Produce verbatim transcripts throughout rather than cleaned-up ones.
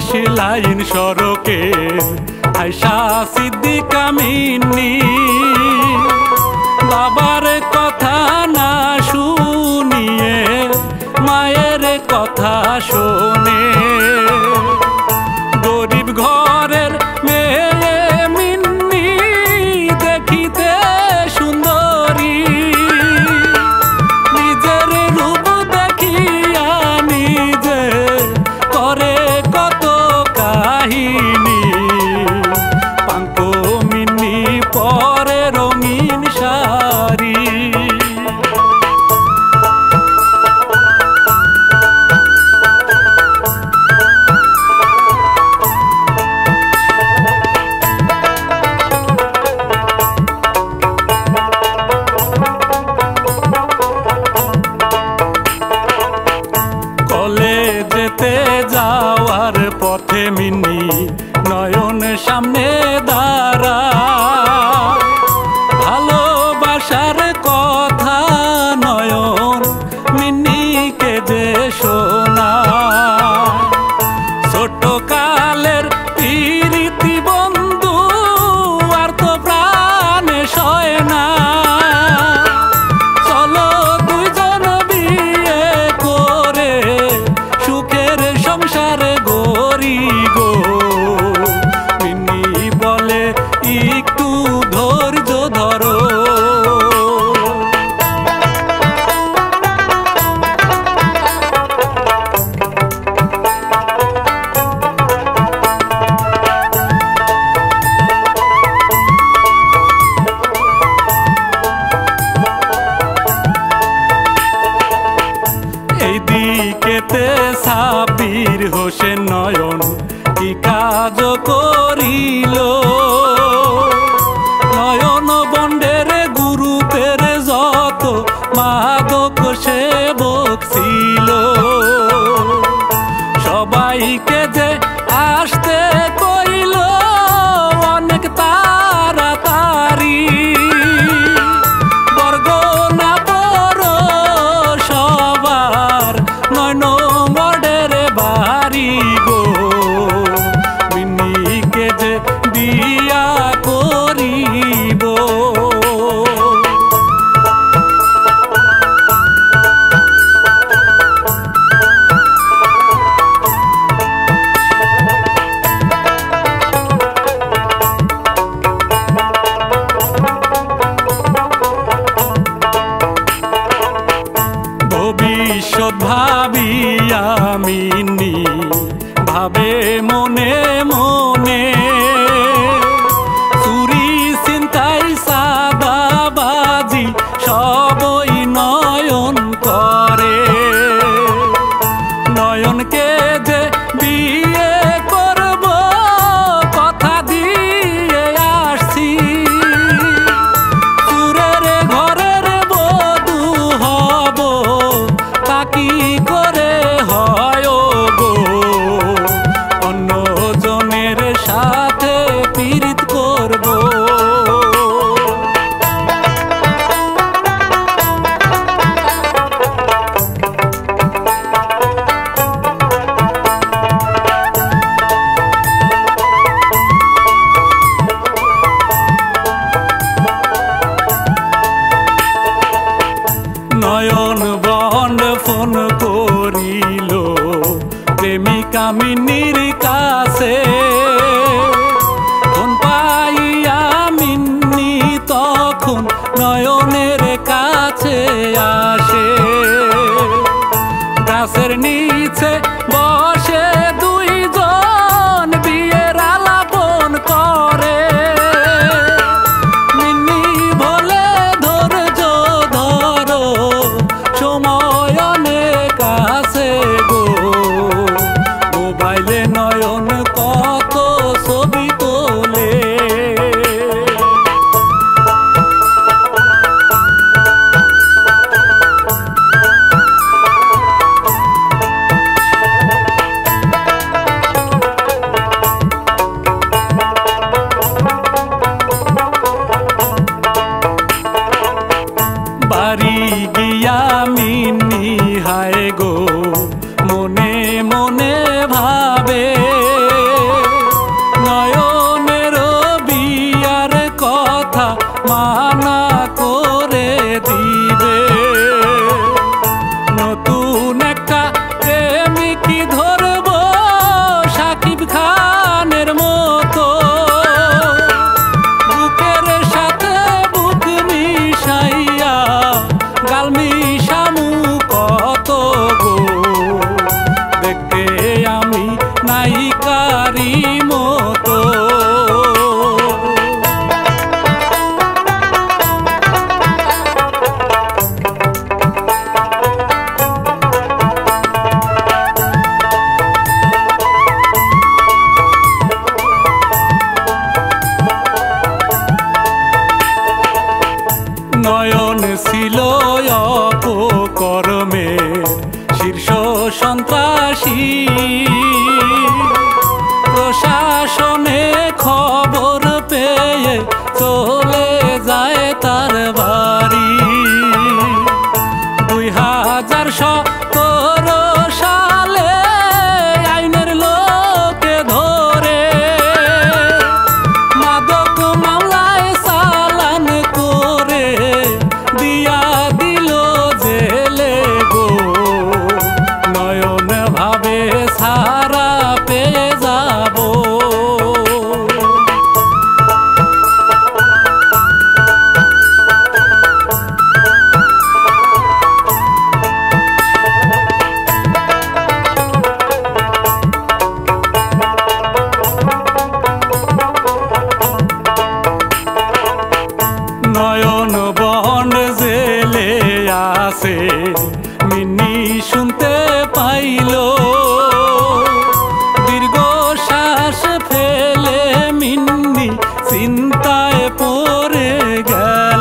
বিশ লাইন সড়কে আয়শা সিদ্দিকা মিন্নি বাবার কথা না শুনিয়ে মায়ের কথা শোনে। গরিব ঘরের মেয়ে মিন্নি দেখিতে সুন্দরী, নিজের রূপ দেখিয়া নিজে করে কত কাহিনী। পাঙ্কো মিন্নি পরে রঙিন শাড়ি। কলেজেতে যাওয়ার পথে মিন্নি নয়ন সামনে দাঁড়া, ভালোবাসার কথা নয়ন মিন্নিকে যে শোনা। ছোট কালের প্রীতি বন্ধু আর তো প্রাণে সয় না, চলো দুইজন বিয়ে করে সুখের সংসার গড়ি গো। মিন্নি বলে একটু ধৈর্য ধরো। এইদিকেতে সাবির হোসেন নয়ন কি কাজ করিল, নয়ন বন্ডের গ্রুপের যত মাদক সেবক ছিল সবাইকে যে আসতে কইল অনেক তাড়াতাড়ি। বরগনা পর সবার নয় নম্বরের বাড়ি গো। মিন্নিকে যে বিয়া করিব। ভবিষ্যৎ ভাবিয়া মিন্নি ভাবে মনে মনে, চুরি ছিনতাই সাদাবাজি সবই নয়ন করে। নয়নকে যে বিয়ে করব কথা দিয়ে আসছি, চুরের ঘরের বধূ হব তা কি করে হয় গো। অন্য জনের সাথে পীড়িত করব। নয়ন বন্ড ফোন করিল প্রেমিকা মিন্নির কাছে, ফোন পাইয়া মিন্নি তখন নয়নের কাছে আসে। গাছের নিচে বসে দুইজন বিয়ের আলাপন করে। মিন্নি বলে ধৈর্য ধরো সময় অনেক আছে গো। মোবাইলে নয়ন কত ছবি তোলে। বাড়ি গিয়া মিন্নি হায় গো মনে মনে ভাবে। বাড়ি প্রশাসনে খবর পেয়ে চলে যায় তার বাড়ি। দুই হাজার সতেরো সালে আইনের লোকে ধরে মাদক মামলায় চালান করে দিয়া দিল জেলে গো। নয়ন ভাবে সারা পেয়ে যাব। নয়ন বন জেলে আসে মিন্নি শুনতে পাইল, দীর্ঘ শ্বাস ফেলে মিন্নি চিন্তায় পড়ে গেল।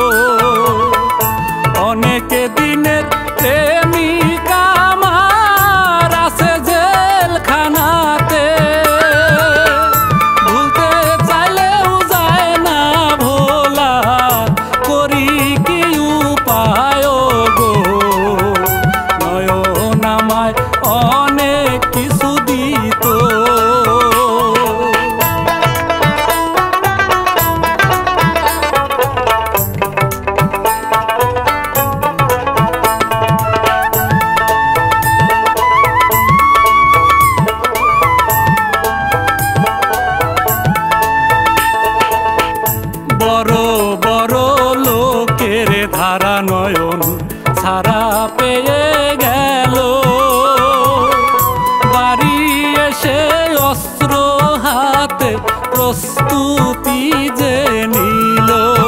অনেক দিনের প্রেমিক আমার আছে জেলখানাতে, ভুলতে চাইলেও যায় না ভোলা, করি কি উপায় গো। নয়ন আমায় অনেক কিছু দিত। বড় বড় লোকের ধারা নয়ন ছাড়া পেয়ে গেল। বাড়ি এসে অস্ত্র হাতে প্রস্তুতি যে নিল।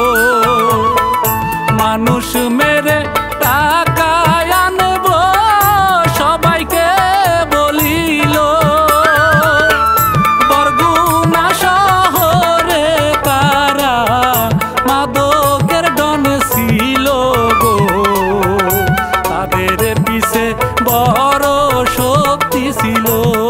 মানুষ মেরে টাকা আনব সবাইকে বলিল। বরগুনা শহরে তারা মাদকের ডন ছিল গো। তাদের পিছে বড় শক্তি ছিল।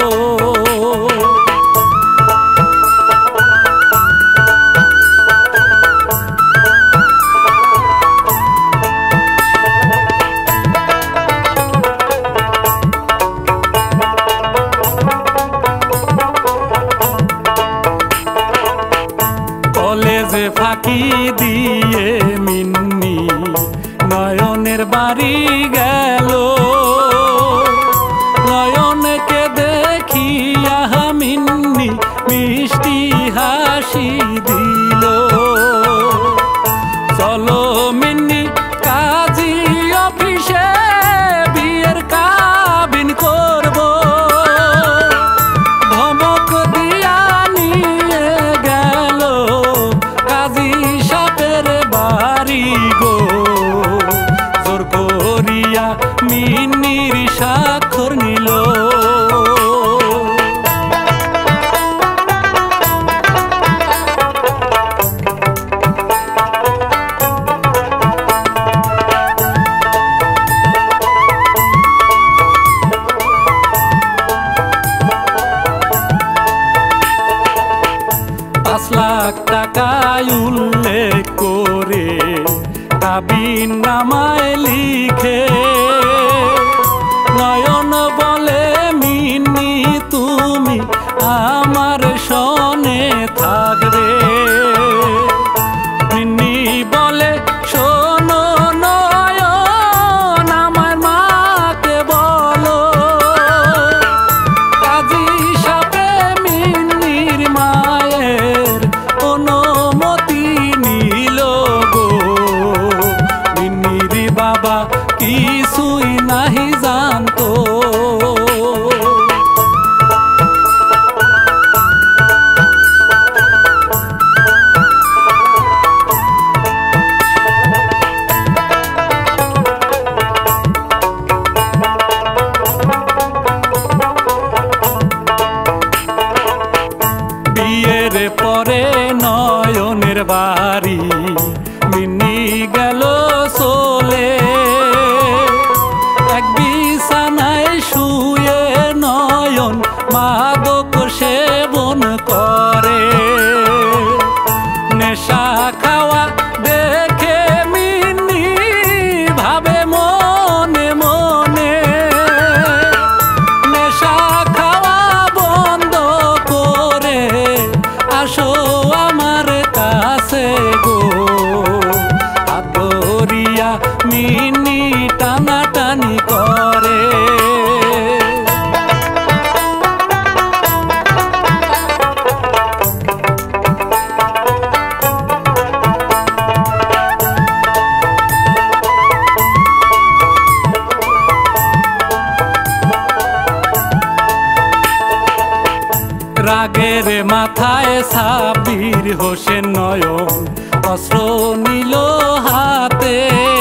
কলেজে ফাঁকি দিয়ে মিন্নি নয়নের বাড়ি গেল। নয়নকে দেখিয়া মিন্নি মিষ্টি হাসি দিল। চলো মিন্নি কাজী অফিসে বিয়ের কাবিন করব। ধমক দিয়া নিয়ে গেল কাজী সাপের বাড়ি গো। জোর করিয়া মিন্নির স্বাক্ষর নিল। পাঁচ লাখ টাকায় উল্লেখ করে কাবিন নামায় লিখে নয়ন বলে মিন্নি তুমি আমার সনে থাকবে। মিন্নি বলে শোনো নয়ন আমার মাকে বলো। কাজী সাপে মিন্নির মায়ের অনুমতি নিল গো। মিন্নির বাবা কিছুই নাহি জানতো। বিয়ের পরে নয়নের বাড়ি মিন্নি গেল চলে। এক বিছানায় শুয়ে মায়ের মাথায় সাবির হোসেন নয়ন অস্ত্র নিল হাতে।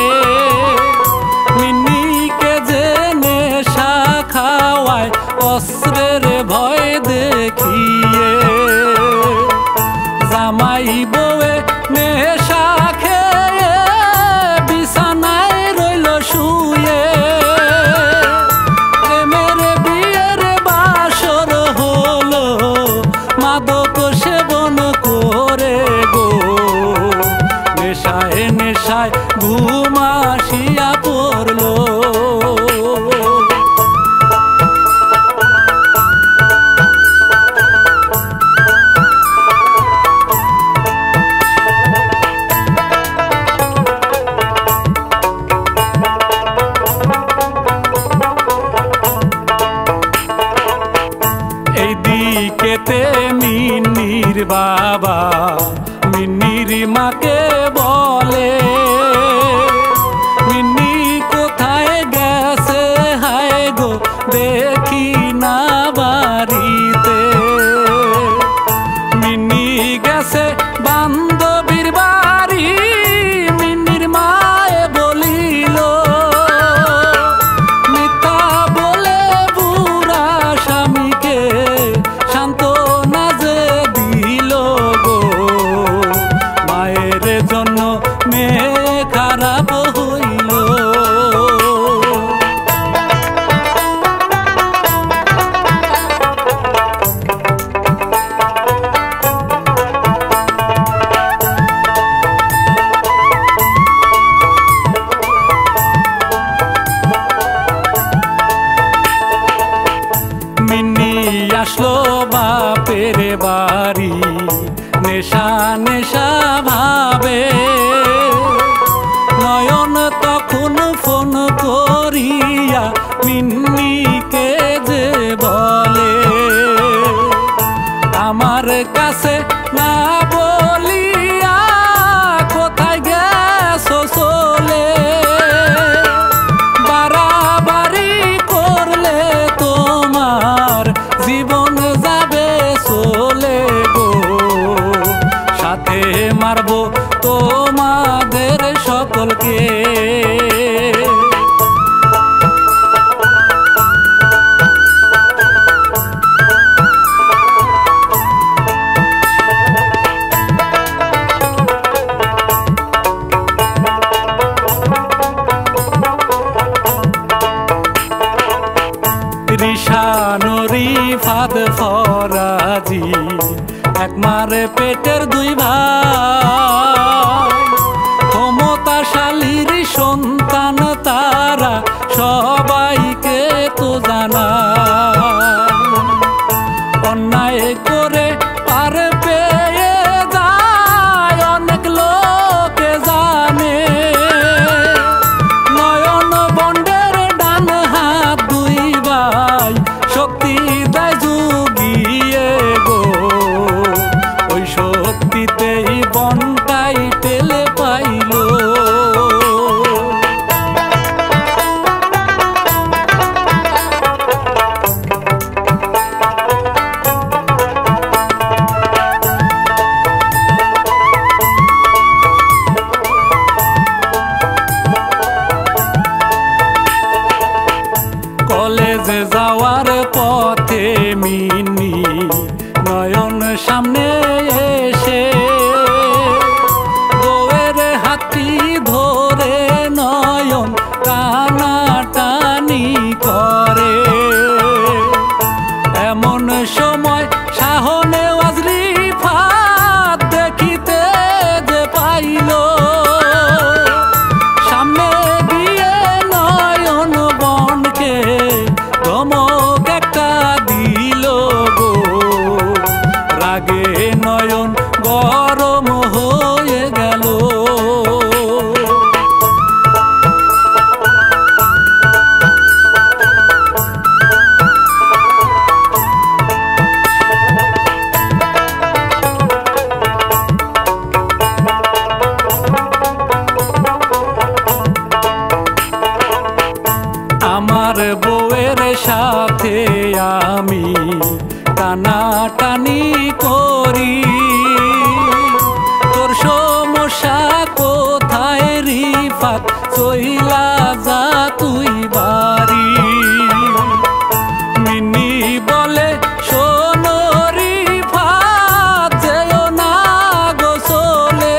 মিন্নিকে যে নেশা খাওয়ায় অস্ত্রের ভয় দেখিয়ে, জামাই বউয়ে নেশা খেয়ে বিছানায় রইল শুয়ে। প্রেমের বিয়ের বাসর হলো মাদক সেবন করে গো, নেশায় নেশায় ঘুম আসিয়া পড়লো। এইদিকেতে মিন্নির বাবা মিন্নির মাকে বলে, মিন্নি কোথায় গেছে হায় গো দেখি না বাড়িতে। মিন্নি গেছে বান্ধবীর বাড়ি, মিন্নির মায়ে বলিল মিথ্যা বলে বুড়া স্বামীকে সান্ত্বনা যে দিল গো, মায়ের জন্য মেয়ে খারাপ হইল। মিন্নি আসলো বাপের বাড়ি নেশা নেশা ভাবে, নয়ন তখন ফোন করিয়া মিন্নিকে যে বলে, আমার কাছে না বলিয়া কোথায় গেছো চলে, বাড়াবাড়ি করলে তোমার জীবন যাবে চলে গো, সাথে মারবো তোমাদের সকলকে। রিশানুরি ফাদ ফরাজি একমারে পেটের দুই ভাই, ক্ষমতাশালীর সন্তান তারা সবাইকে তো জানা, অন্যায় করে পার পেয়ে যায় অনেক লোকে জানে, নয়ন বন্ডের ডান হাত দুই ভাই শক্তি দেয় যুগিয়ে গো, ওই শক্তিতেই বনটাই টেলে পাইল। কলেজে যাওয়ার পথে মিন্নি নয়ন সামনে এসে বউয়ের হাতি ধরে নয়ন টানাটানি করে, এমন সময় শাহনে ওয়াজরি ফাত দেখিতে যে পাইল, সামনে গিয়ে নয়ন বনকে ধমক একটা দিল গো, রাগে নয়ন গরম হয়ে গেল। আমার বউয়ের সাথে আমি টানাটানি করি তোর সমস্যা কোথায় রিফাত চইলা যা তুই বাড়ি মিনি বলে শোনো রিফাত যেও না গো চলে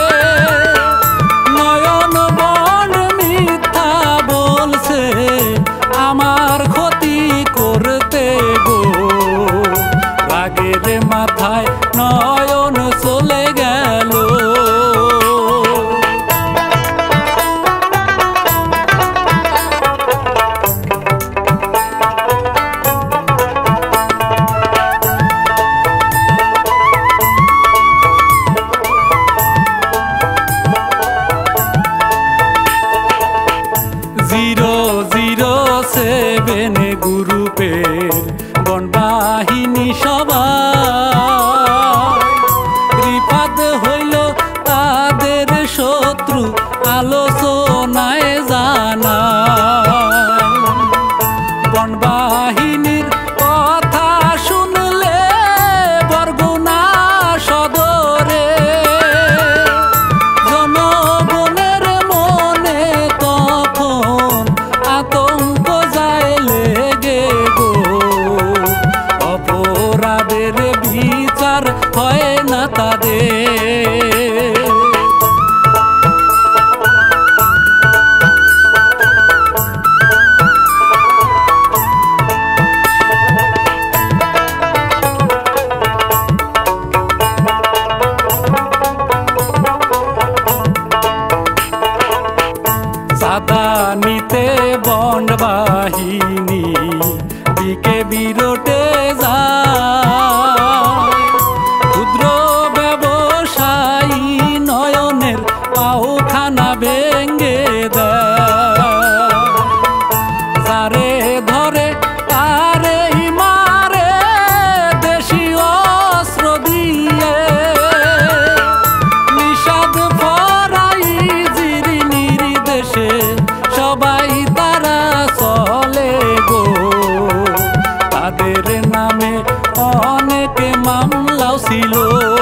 নয়ন বন মিথ্যা বলছে আমার ক্ষতি করতে গো রাগের মাথায় নয়ন চলে গেল জিরো জিরো সেভেন গ্রুপের বনবাহিনী সবাই রিফাত হইল তাদের শত্রু আলোচনায় জানা বনবাহিনীর কথা শুনলে বরগুনা সদরে জনগণের মনে তখন আতঙ্ক যায় লেগে গো অপরাধের বিচার হয় না তাদের চাঁদা নিতে বন্ড বাহিনী দিকে বিরোটে যায় ক্ষুদ্র ব্যবসায়ী নয়নের পাওখানা ভেঙ্গে দেয় যারে ধরে তারে মারে দেশি অস্ত্র দিয়ে নিষাদ ফরাই জিরি নির্দেশে সবাই তারা চলে গো তাদের নামে অনেক মামলাও ছিল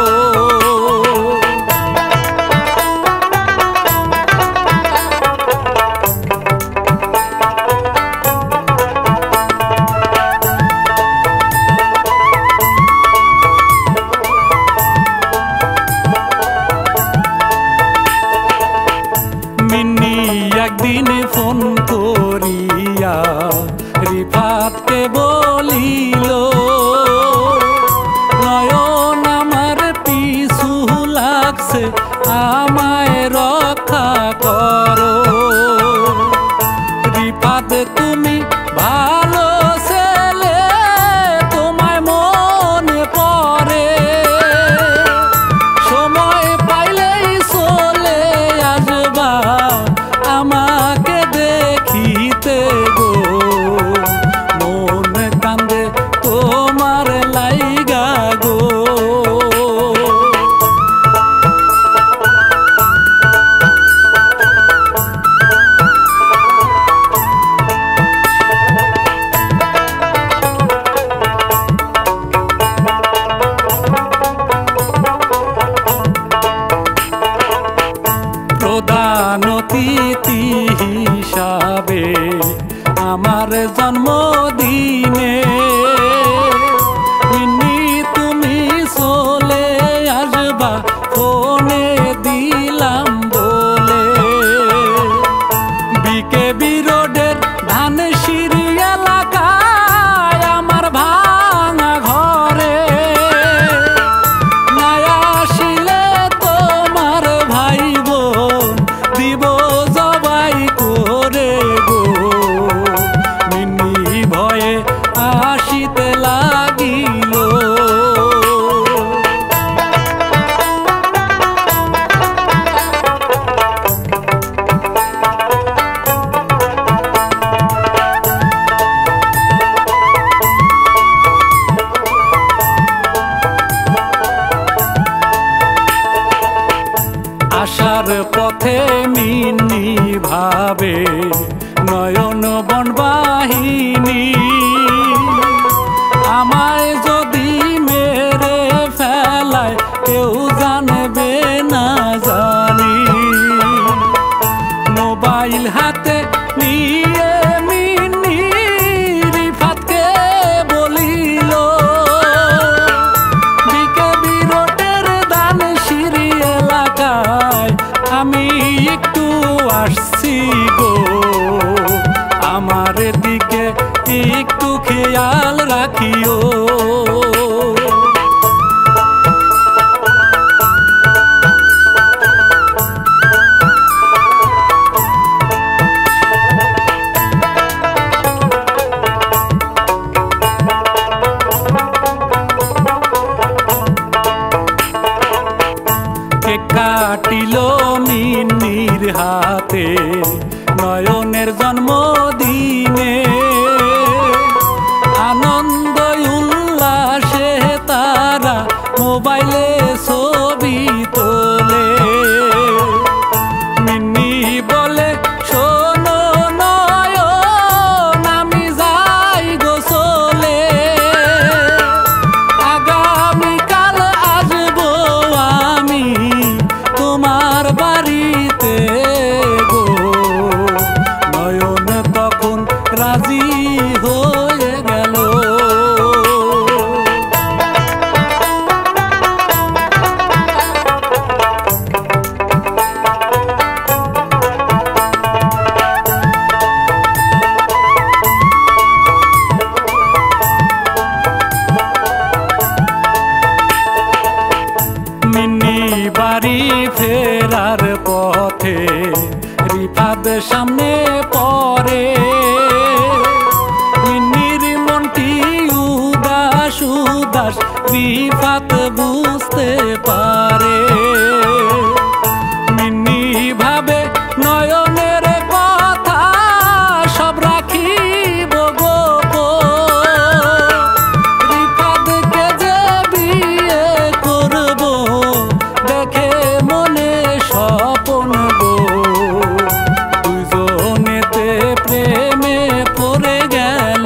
মিন্নি একদিন ফোন করিয়া রিফাতকে বলিল নয়ন আমার পিছু লাগছে আমায় রক্ষা করো রিফাত তুমি ভালো ছেলে তোমায় মনে পড়ে সময় পাইলেই চলে আসবা আমাকে দেখিতে গো মন কান্দে তোমার লাইগা গো প্রধান অতিথি হিসাবে আমার জন্মদিনে মিন্নি তুমি চলে আসবা ফোনে দিলাম বলে বিকে বিরোডের ধান সিঁড়ি এলাকায় আমার ভাঙা ঘরে নয়া আসিলে তোমার ভাই বোন দিব জবাই করে গো মিন্নি ভয়ে একটু খেয়াল রাখিও। কাটিল মিন্নির হাতে নয়নের জন্মদিনে, আনন্দ উল্লাসে তারা মোবাইলে ছবি তোলে। মিন্নি বলে শোনো নয়ন আমি যাই গোসলে, আগামীকাল আসবো আমি তোমার বাড়িতে গো। নয়ন তখন রাজি হয়ে গেল। মিন্নি বাড়ি ফেরার পথে রিফাত সামনে পড়ে, মিন্নির মনটি উদাস উদাস রিফাত বুঝতে পারে। মিন্নি ভাবে নয়নের কথা সব রাখিব গোপন, রিফাতকে যে বিয়ে করব দেখে মনে স্বপন গো। দুজনেতে প্রেমে পড়ে গেল।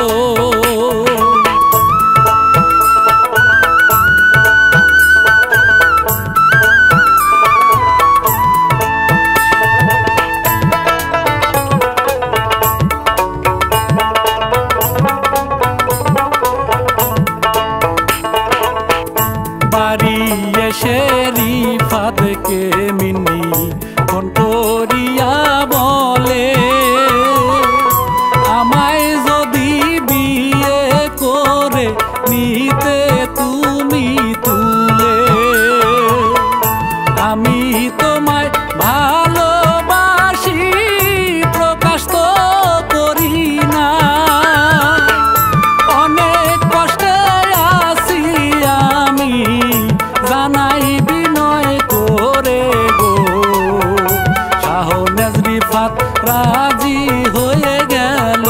বাড়ি এসে রিফাতকে মিন্নি ফোন করিয়া বলে, আমায় যদি বিয়ে করে নিতে তুমি তুলে, আমি তোমায় ভালোবাসি প্রকাশ তো করি না, অনেক কষ্টে আছি আমি জানাই বিনয় করে গো। শাহনেজ রিফাত রাজি হয়ে গেল।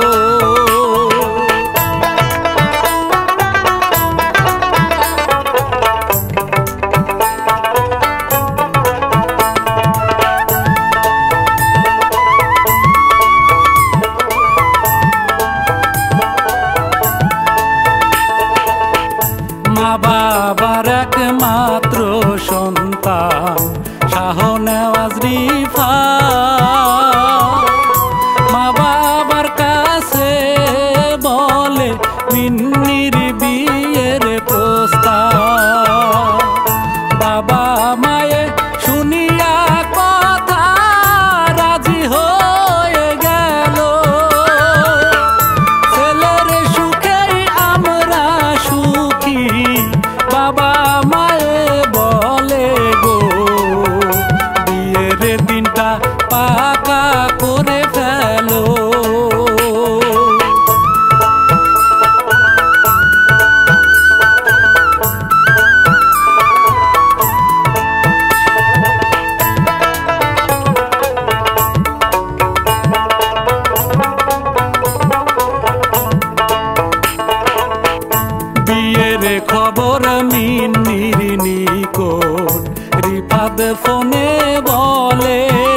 মা বাবার একমাত্র সন্তান শাহনেওয়াজ রিফাত, মা বাবার কাছে বলে মিন্নির বিয়ের প্রস্তাব। বাবা মায়ে শুনিয়া কথা রাজি হয়ে গেল, ছেলের সুখেই আমরা সুখী বাবা মায়ে বলে গো। বিয়ের দিনটা পাকা করে ফেলো। বিয়ের খবর মিন্নির নিকট রিফাত ফোনে বলে,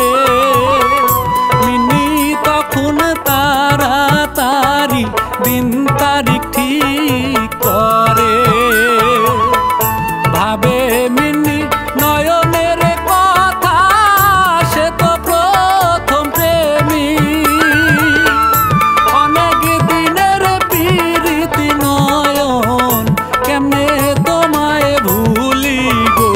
মিন্নি তখন তাড়াতাড়ি দিন তারিখ ঠিক করে। ভাবে মিন্নি নয়নের কথা সে তো প্রথম প্রেমী, অনেক দিনের প্রীতি নয়ন কেমনে তোমায় ভুলি গো।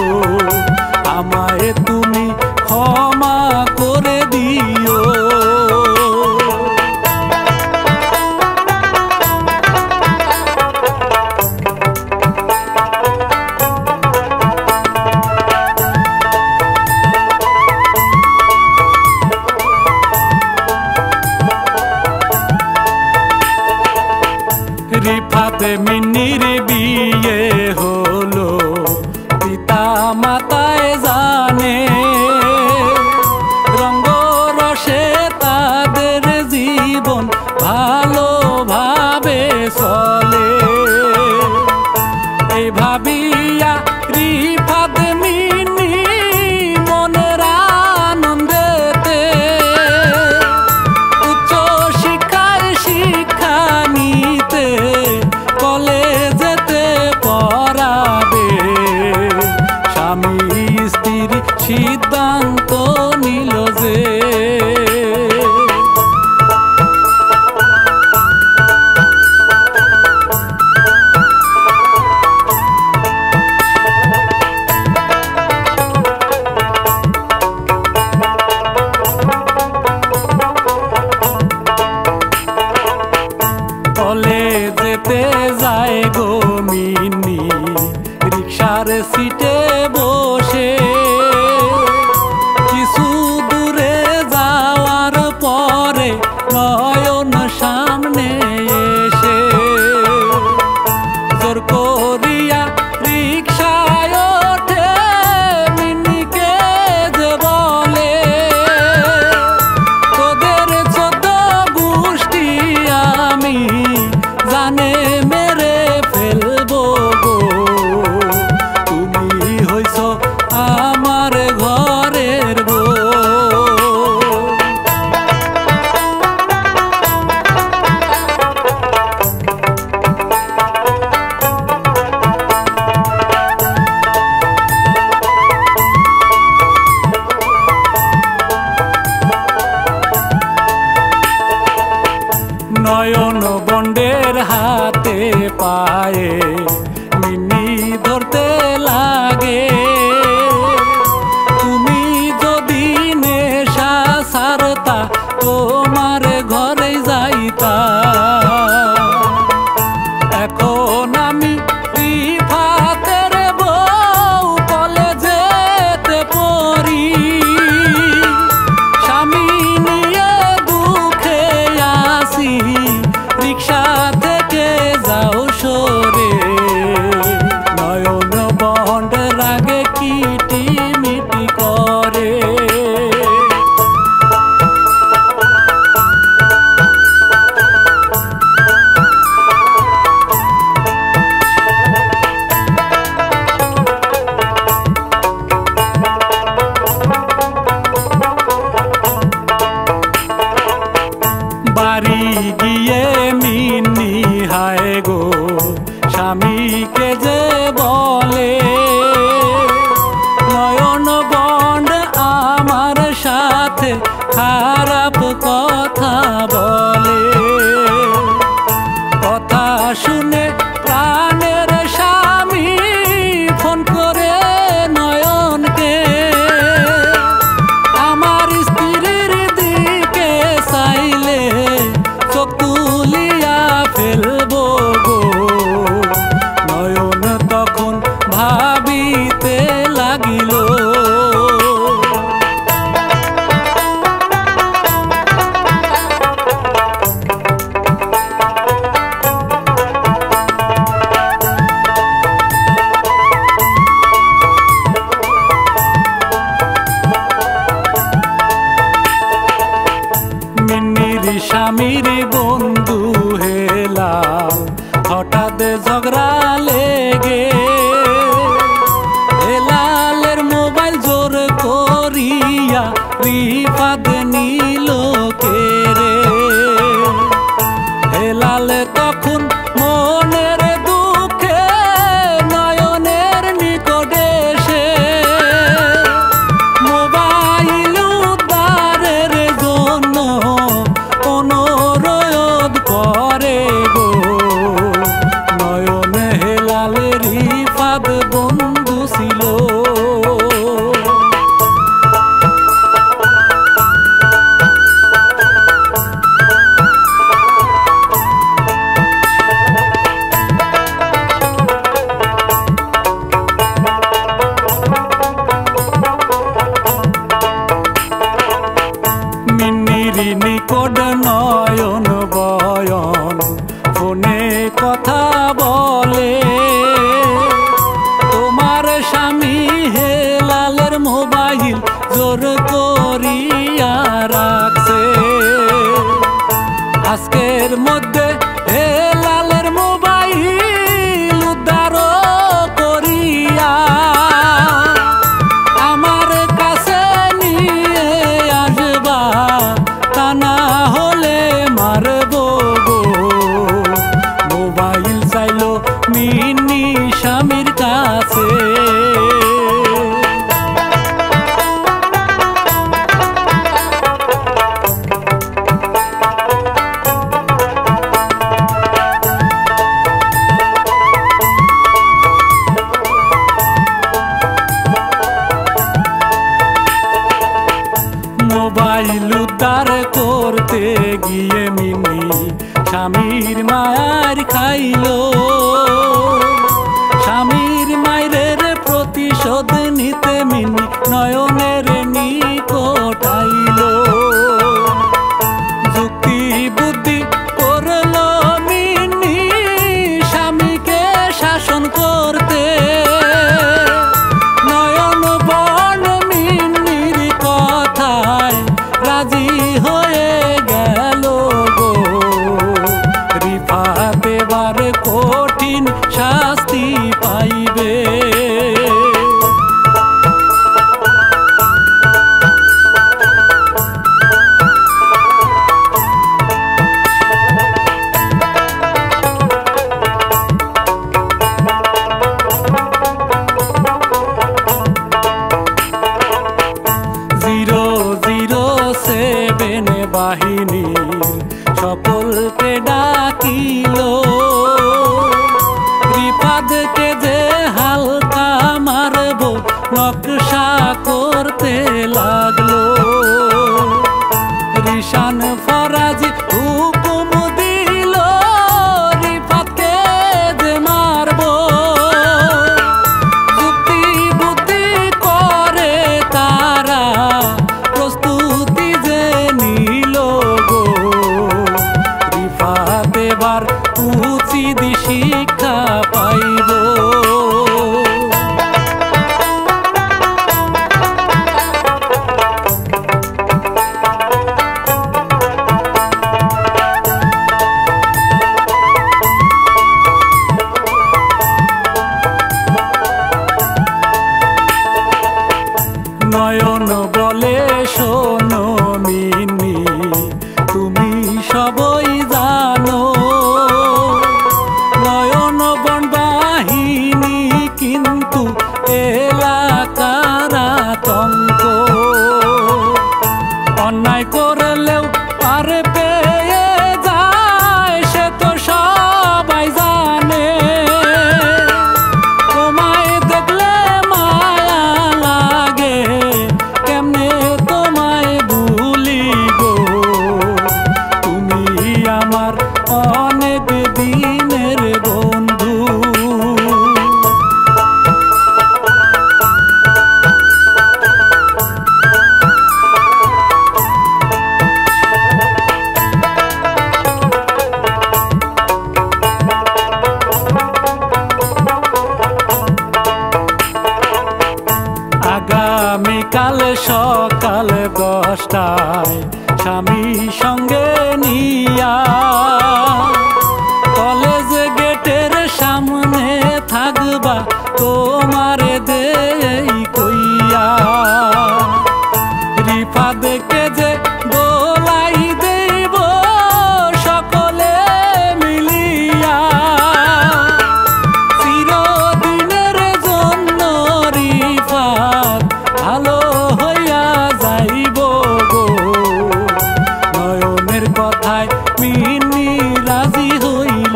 আমায় তুমি ক্ষমা করে দিও। রিফাতে মিন্নির বিয়ে হলো পিতা মাতায় জানে, রঙ্গরসে তাদের জীবন ভালোভাবে চলে। এই ভাবিয়া রিফাত মিন্নি মনের আনন্দেতে উচ্চ শিক্ষার শিক্ষা নিতে কলেজেতে পড়াবে। স্বামী স্ত্রীর সিদ্ধান্ত নিল যে কলেজেতে যায় গো মিন্নি রিক্সার সিটে বসে। কিছু দূরে যাওয়ার পরে নয়ন সামনে এসে জোর করিয়া রিক্সায় ওঠে মিন্নিকে যে বলে, তোদের চোদ্দ গোষ্ঠী আমি জানে মেরে ফেলবো গো, তুমি হইছ আমার ঘরের বউ। নয়ন বন্ডের হাতে পায়ে মিন্নি ধরতে লাগে, তুমি যদি নেশা সারতা তোমার ঘরে যাইতা। এখন আমি রিফাতের বউ কলেজেতে পড়ি, স্বামী নিয়ে দুঃখে আসি রিক্সা থেকে যাও সরে। নয়ন বন্ড রাগে কিটি মিটি করে। বাড়ি গিয়ে মিন্নি হায় গো স্বামীকে যে বলে, নয়ন বন্ড আমার সাথে খারাপ কথা বলে। কথা শুনে প্রাণের স্বামী ফোন করে নয়নকে, আমার স্ত্রীর দিকে চাইলে চোখ তুলিয়া ফেলবো গো। নয়ন তখন ভাবিতে লাগিল, মিন্নির স্বামীর বন্ধু হেলাল হঠাৎ ঝগড়া লেগে, হেলালের মোবাইল জোর করিয়া রিফাত নিল কেড়ে। হেলাল তখন মনের দুঃখে নয়নের নিকটে এসে মোবাইল উদ্ধারের জন্য অনুরোধ করে গো। নয়ন হেলাল রিফাত বন্ধু ছিল। এ লালের মোবাইল উদ্ধার করিয়া আমার কাছে নিয়ে আসবা, তা না হলে মারব গো। মোবাইল চাইলো মিন্নি স্বামীর কাছে। মোবাইল উদ্ধার করতে গিয়ে মিনি স্বামীর মায়ের খাইলো। স্বামীর মায়ের প্রতিশোধ নিতে মিনি নয়নের নিকট আইলো। যুক্তি বুদ্ধি করলো মিনি স্বামীকে শাসন করতে। নয়ন বন মিনির কথায় রাজি হয়ে গেল গো। রিফাত এবার কঠিন শাস্তি পাইবে। জিরো জিরো সেভেন বাহিনীর সকলকে ডাকিল। রিফাতকে যে হালকা মারব নকশা করতে লাগলো। রিশান ফরাজি হুকুম দিল রিফাতকে যে মারব। যুক্তি বুদ্ধি করে তারা প্রস্তুতি যে নিল গো। রিফাত এবার উচিত শিক্ষা পাইব। নয়ন বলে শোনো মিনি তুমি সবই জানো। নয়ন বন বাহিনী কিন্তু এলাকার আতঙ্ক। অন্যায় করলেও পার পেয়ে যায় সে তো সবাই জানে। তোমায় দেখলে মায়া লাগে কেমনে তোমায় ভুলি গো। তুমি আমার অনেক দিনের বন্ধু। আগামীকাল সকাল দশটায় স্বামী সঙ্গে নিয়া কলেজ গেটের সামনে থাকবা তোমার দেই কইয়া। রিফাতকে যে দোলাই দেব সকলে মিলিয়া। চিরদিনের জন্য রিফাত ভালো হইয়া যাইব গো। নয়নের কথায় মিনি রাজি হইল।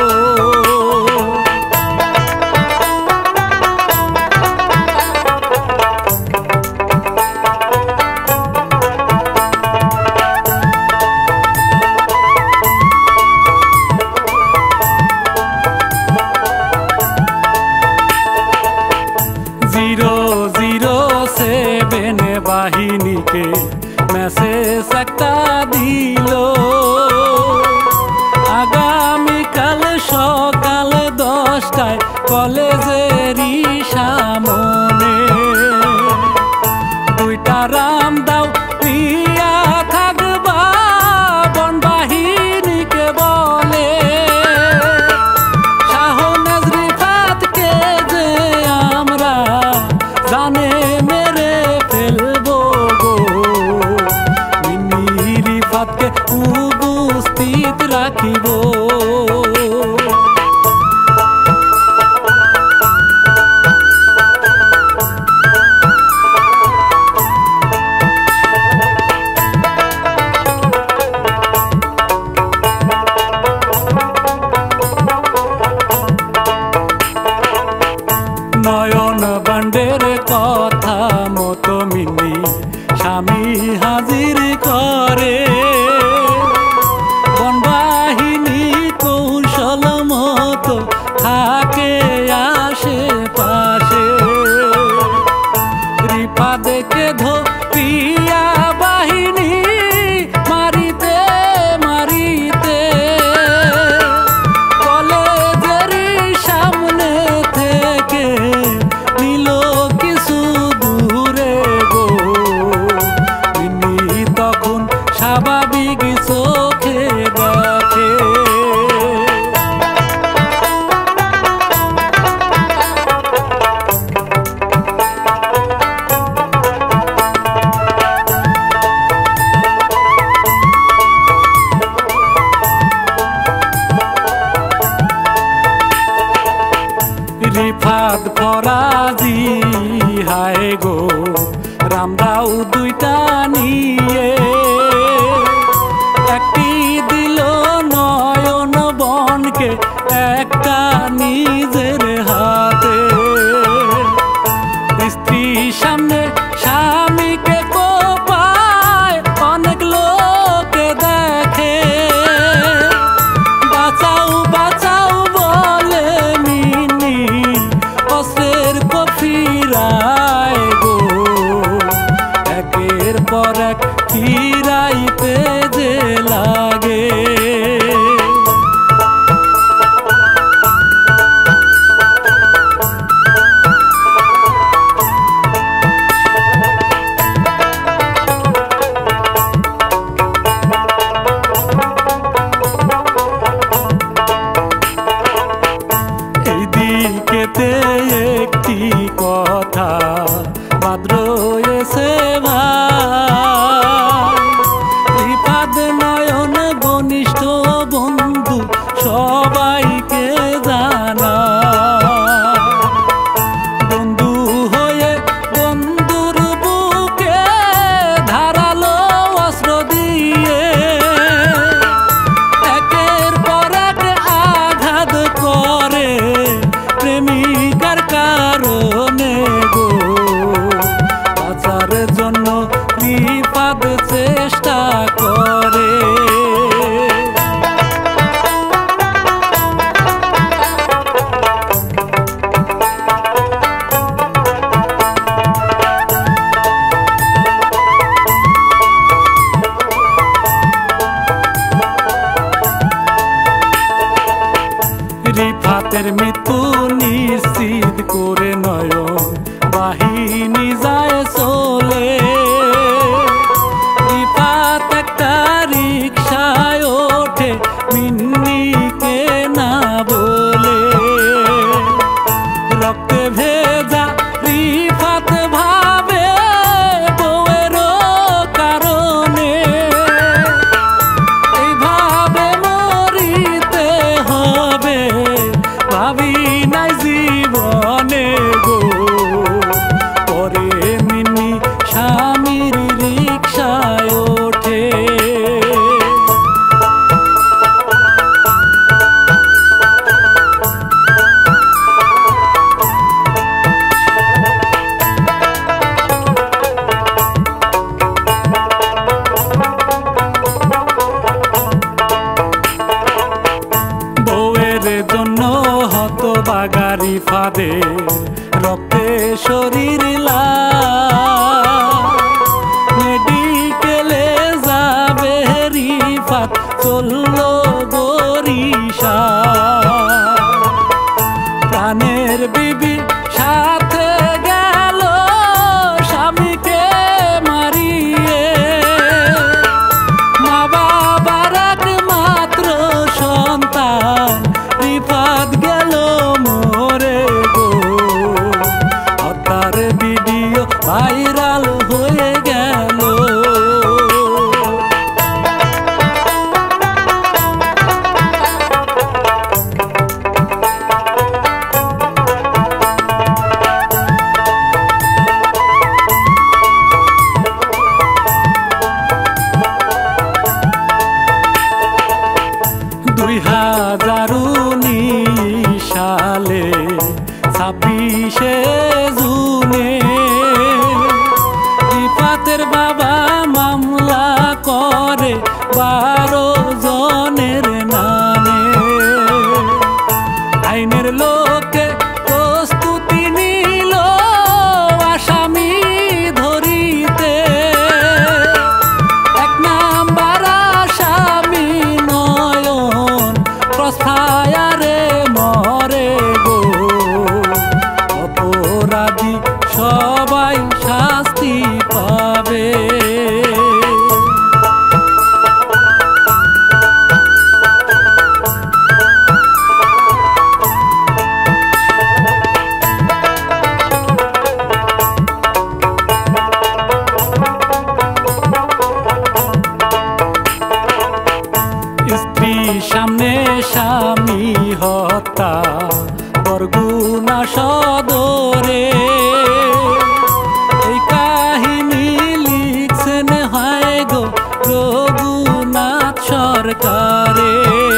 জিরো জিরো সেভেন বাহিনীকে মেসেজ একটা দিল। আগামীকাল সকাল দশটায় কলেজেরই সামনে দুইটা রাম দাও নিয়া থাকবা বন বাহিনীকে বলে। বলবো। নয়ন বান্ডের কথা মতো মিনি স্বামী হাজির করে, বনবাহিনী কৌশল মতো থাকে আশেপাশে। রিফা দেখে ধরিয়া বাহিনী মারিতে মারিতে কলেজের সামনে থেকে নিল কিছু দূরে গো। তিনি তখন স্বাভাবিক চোখে দেখে। রিফাত ফরাজি হায় গো রামদাও দুইটা নিয়ে, একটি দিল নয়ন বনকে একটা নিজের হাতে। স্ত্রীর সামনে স্বামীকে কোপায় অনেক লোকে দেখে, বাঁচাও বাঁচাও বলে মিনি অস্ত্রের কফিরায় গো। একের পর এক ফিরাইতে যে লাগে। এইদিকেতে একটি কথা ভাদ্র এসে ভাই, রিফাত নয়ন ঘনিষ্ঠ বন্ধু সবাইকে জানা। বন্ধু হয়ে বন্ধুর বুকে ধারালো অস্ত্র দিয়ে একের পর এক আঘাত করে প্রেমিকার কারণে গো। বাঁচার জন্য রিফাত চেষ্টা করে। রিফাতের মৃত্যু নিশ্চিত করে নয়ন বাহিনী যায় চলে। রিফাত একটা রিকশায় ওঠে মিন্নিকে না বলে। রক্তে ভেজা রিফাত ভাবে বউয়ের কারণে এইভাবে মরিতে হবে, ভাবি নাই জীবনে গো। পরে মিনি স্বামীর রিকশায় ওঠে। বউয়ের জন্য হতবাগা রিফাতে রক্তে শরীর লাল, মেডিকেলে যাবে রিফাত চলল বরিশাল। প্রাণের বিবি সাথে গেল স্বামীকে মারিয়ে, মা বাবার একমাত্র সন্তান রিফাত গেল মরে গো। হত্যার বিবি হাজার উনিশ সালে ছাব্বিশে জুনে রিফাতের বাবা মামলা করে বারো জনের নামে। আইনের লোকে প্রস্তুতি নিল আসামি ধরিতে, এক নাম্বার আসামি নয়ন প্রস্থায়ারে মরে গো। অপরাধী সবাই শাস্তি পাবে। স্ত্রীর সামনে স্বামী হত্যা বরগুনা সদরে, এই কাহিনী লিখছেন হয় গো রঘুনাথ সরকারে।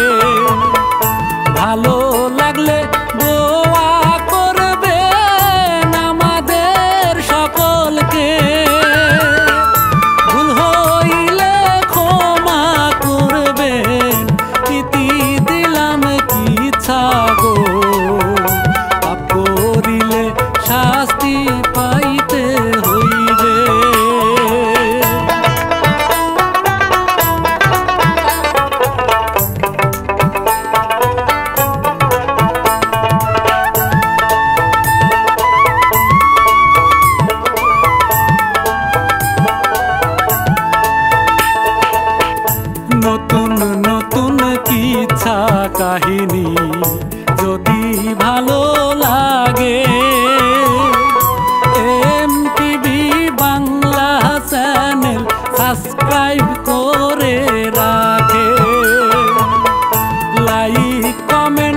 ভালো লাগলে দোয়া করবেন আমাদের সকলকে, ভুল হইলে ক্ষমা করবেন, ইতি দিলাম কিচ্ছা গো। পাপ করিলে শাস্তি পাইতে হইবে। নতুন নতুন কিচ্ছা কাহিনী যদি ভালো লাগে, M TV Bangla channel subscribe করে রাখে। Like comment